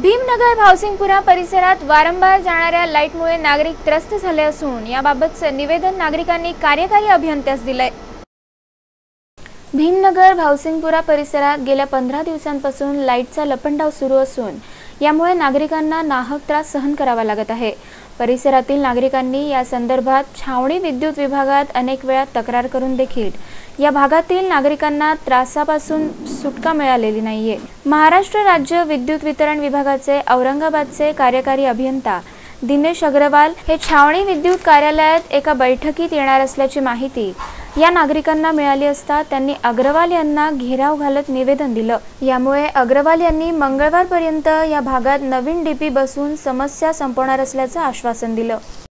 भीमनगर भावसिंगपुरा परिसरात वारंवार जाणाऱ्या लाईटमुळे नागरिक त्रस्त झाले असून याबाबतचे निवेदन नागरिकांनी कार्यकारी अभियंत्यास दिले। भीमनगर भावसिंगपुरा परिसरात गेल्या 15 दिवसांपासून लाईटचा लपंडाव सुरू असून यामुळे नागरिकांना नाहक त्रास सहन करावा लागत आहे। परिसरातील नागरिकांनी या संदर्भात छावणी विद्युत विभागात अनेक वेळा तक्रार करून देखील या भागातील नागरिकांना त्रासापासून सुटका मिळालेली नाहीये। महाराष्ट्र राज्य विद्युत वितरण विभागाचे औरंगाबादचे कार्यकारी अभियंता दिनेश अग्रवाल हे छावणी विद्युत कार्यालयात एका बैठकीत येणार असल्याची माहिती या नागरिकांना मिळाली असता त्यांनी अग्रवाल यांना घेराव घालत निवेदन दिलं। यामुळे अग्रवाल यांनी मंगळवारपर्यंत या भागात नवीन डीपी बसवून समस्या संपवणार असल्याचं आश्वासन दिलं।